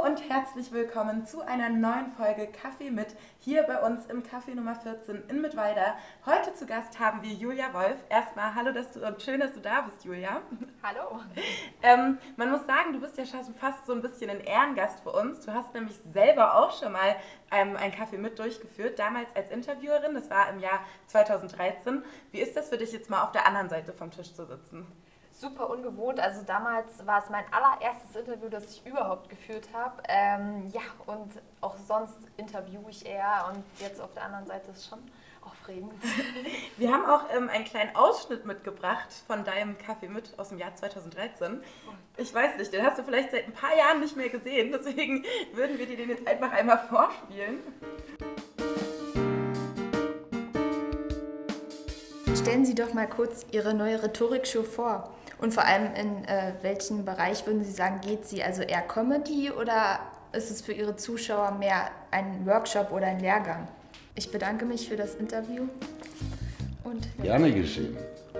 und herzlich willkommen zu einer neuen Folge Kaffee mit, hier bei uns im Café Nummer 14 in Mittweida. Heute zu Gast haben wir Julia Wolf. Erstmal hallo und schön, dass du da bist, Julia. Hallo. Man muss sagen, du bist ja schon fast so ein bisschen ein Ehrengast für uns. Du hast nämlich selber auch schon mal ein Kaffee mit durchgeführt, damals als Interviewerin, das war im Jahr 2013. Wie ist das für dich jetzt mal auf der anderen Seite vom Tisch zu sitzen? Super ungewohnt. Also damals war es mein allererstes Interview, das ich überhaupt geführt habe. Ja, und auch sonst interviewe ich eher und jetzt auf der anderen Seite ist es schon aufregend. Wir haben auch einen kleinen Ausschnitt mitgebracht von deinem Kaffee mit aus dem Jahr 2013. Ich weiß nicht, den hast du vielleicht seit ein paar Jahren nicht mehr gesehen, deswegen würden wir dir den jetzt einfach einmal vorspielen. Stellen Sie doch mal kurz Ihre neue Rhetorikshow vor. Und vor allem in welchem Bereich würden Sie sagen, geht sie? Also eher Comedy oder ist es für Ihre Zuschauer mehr ein Workshop oder ein Lehrgang? Ich bedanke mich für das Interview. Und Gerne geschehen.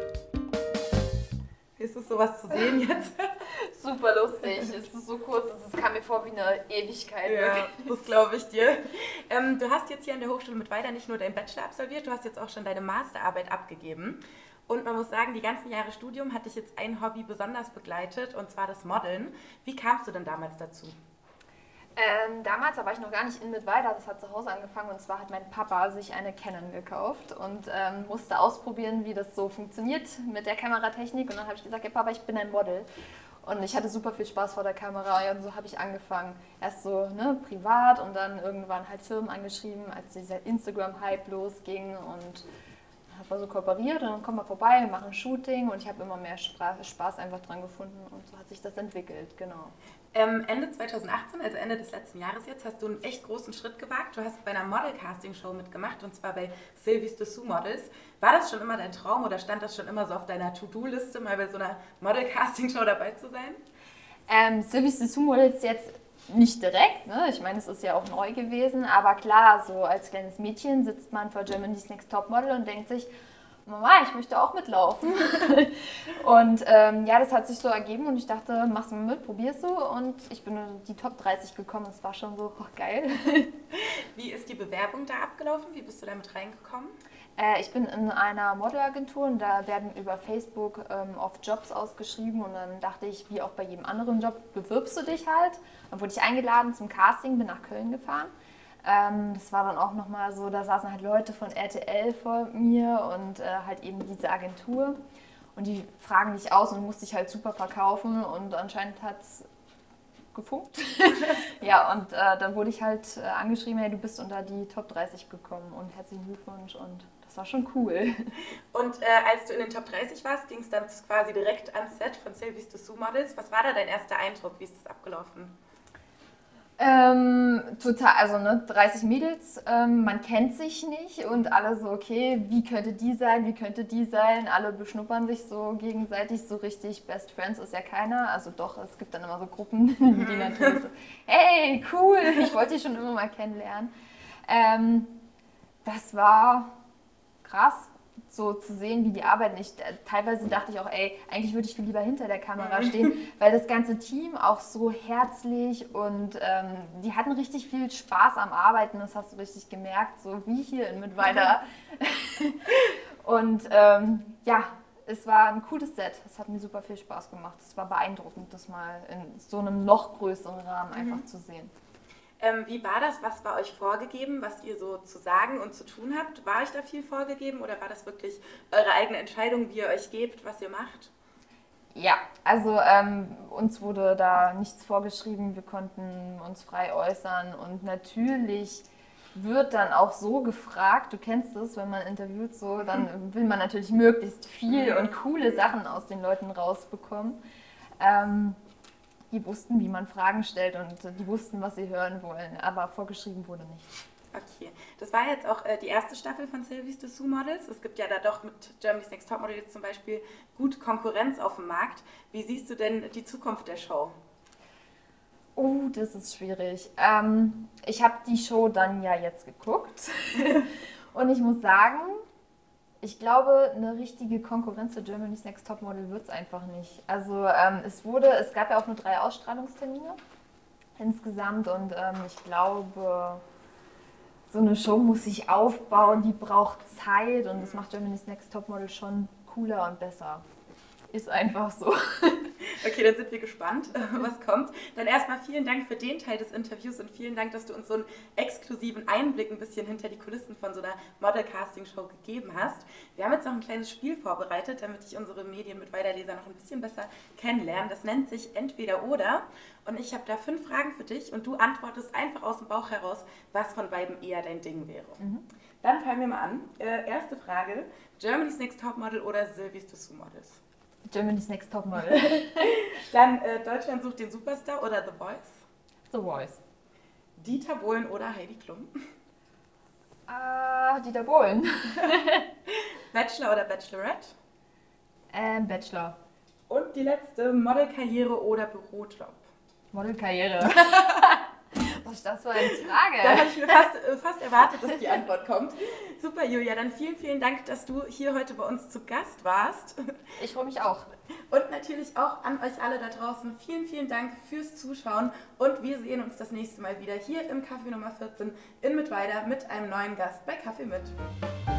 Ist es sowas zu sehen jetzt? Super lustig. Es ist so kurz, es kam mir vor wie eine Ewigkeit. Ja, das glaube ich dir. Du hast jetzt hier an der Hochschule Mittweida nicht nur deinen Bachelor absolviert, du hast jetzt auch schon deine Masterarbeit abgegeben. Und man muss sagen, die ganzen Jahre Studium hat dich jetzt ein Hobby besonders begleitet, und zwar das Modeln. Wie kamst du denn damals dazu? Damals war ich noch gar nicht in Mittweida, das hat zu Hause angefangen, und zwar hat mein Papa sich eine Canon gekauft und musste ausprobieren, wie das so funktioniert mit der Kameratechnik, und dann habe ich gesagt, hey Papa, ich bin ein Model. Und ich hatte super viel Spaß vor der Kamera und so habe ich angefangen. Erst so privat und dann irgendwann halt Firmen angeschrieben, als dieser Instagram-Hype losging, und habe also kooperiert und dann komm mal vorbei, wir machen ein Shooting, und ich habe immer mehr Spaß einfach dran gefunden, und so hat sich das entwickelt, genau. Ende 2018, also Ende des letzten Jahres jetzt, hast du einen echt großen Schritt gewagt. Du hast bei einer Model-Casting-Show mitgemacht, und zwar bei Sylvie's Dessous Models. War das schon immer dein Traum oder stand das schon immer so auf deiner To-Do-Liste, mal bei so einer Model-Casting-Show dabei zu sein? Sylvie's Dessous Models jetzt nicht direkt, ne? Ich meine, es ist ja auch neu gewesen, aber klar, so als kleines Mädchen sitzt man vor Germany's Next Topmodel und denkt sich, Mama, ich möchte auch mitlaufen. Und ja, das hat sich so ergeben und ich dachte, mach's mal mit, probierst du, und ich bin in die Top 30 gekommen. Das war schon so, geil. Wie ist die Bewerbung da abgelaufen? Wie bist du damit reingekommen? Ich bin in einer Modelagentur und da werden über Facebook oft Jobs ausgeschrieben, und dann dachte ich, wie auch bei jedem anderen Job, bewirbst du dich halt. Dann wurde ich eingeladen zum Casting, bin nach Köln gefahren. Das war dann auch nochmal so, da saßen halt Leute von RTL vor mir und halt eben diese Agentur. Und die fragen dich aus und musste ich halt super verkaufen, und anscheinend hat es gefunkt. Ja, und dann wurde ich halt angeschrieben, hey, du bist unter die Top 30 gekommen und herzlichen Glückwunsch, und das war schon cool. Und als du in den Top 30 warst, ging es dann quasi direkt ans Set von Sylvie's Dessous Models. Was war da dein erster Eindruck? Wie ist das abgelaufen? Total, also 30 Mädels, man kennt sich nicht und alle so, okay, wie könnte die sein, wie könnte die sein, alle beschnuppern sich so gegenseitig, so richtig Best Friends ist ja keiner, also doch, es gibt dann immer so Gruppen, die natürlich so, hey, cool, ich wollte dich schon immer mal kennenlernen. Das war krass, so zu sehen, wie die arbeiten. Teilweise dachte ich auch, ey, eigentlich würde ich viel lieber hinter der Kamera stehen, weil das ganze Team auch so herzlich und die hatten richtig viel Spaß am Arbeiten, das hast du richtig gemerkt, so wie hier in Mittweida. Und ja, es war ein cooles Set, es hat mir super viel Spaß gemacht. Es war beeindruckend, das mal in so einem noch größeren Rahmen einfach zu sehen. Wie war das? Was war euch vorgegeben, was ihr so zu sagen und zu tun habt? War euch da viel vorgegeben oder war das wirklich eure eigene Entscheidung, wie ihr euch gebt, was ihr macht? Ja, also uns wurde da nichts vorgeschrieben, wir konnten uns frei äußern, und natürlich wird dann auch so gefragt, du kennst es, wenn man interviewt so, dann will man natürlich möglichst viel und coole Sachen aus den Leuten rausbekommen. Die wussten, wie man Fragen stellt, und die wussten, was sie hören wollen, aber vorgeschrieben wurde nichts. Okay, das war jetzt auch die erste Staffel von Sylvie's Dessous Models. Es gibt ja da doch mit Germany's Next Topmodel jetzt zum Beispiel gut Konkurrenz auf dem Markt. Wie siehst du denn die Zukunft der Show? Oh, das ist schwierig. Ich habe die Show dann ja jetzt geguckt und ich muss sagen, ich glaube, eine richtige Konkurrenz zu Germany's Next Topmodel wird es einfach nicht. Also es gab ja auch nur 3 Ausstrahlungstermine. insgesamt. Und ich glaube, so eine Show muss sich aufbauen, die braucht Zeit und das macht Germany's Next Topmodel schon cooler und besser. Ist einfach so. Okay, dann sind wir gespannt, was kommt. Dann erstmal vielen Dank für den Teil des Interviews und vielen Dank, dass du uns so einen exklusiven Einblick ein bisschen hinter die Kulissen von so einer Model-Casting-Show gegeben hast. Wir haben jetzt noch ein kleines Spiel vorbereitet, damit ich unsere Medien mit Weiterleser noch ein bisschen besser kennenlerne. Das nennt sich Entweder-Oder und ich habe da 5 Fragen für dich und du antwortest einfach aus dem Bauch heraus, was von beiden eher dein Ding wäre. Dann fangen wir mal an. Erste Frage, Germany's Next Topmodel oder Sylvie's Dessous Models? Germany's Next Topmodel. Dann Deutschland sucht den Superstar oder The Voice? The Voice. Dieter Bohlen oder Heidi Klum? Dieter Bohlen. Bachelor oder Bachelorette? Bachelor. Und die letzte, Modelkarriere oder Bürojob? Modelkarriere. Was ist das für eine Da Frage? habe ich mir fast erwartet, dass die Antwort kommt. Super, Julia. Dann vielen, vielen Dank, dass du hier heute bei uns zu Gast warst. Ich freue mich auch. Und natürlich auch an euch alle da draußen. Vielen, vielen Dank fürs Zuschauen. Und wir sehen uns das nächste Mal wieder hier im Café Nummer 14 in Mittweida mit einem neuen Gast bei Kaffee mit.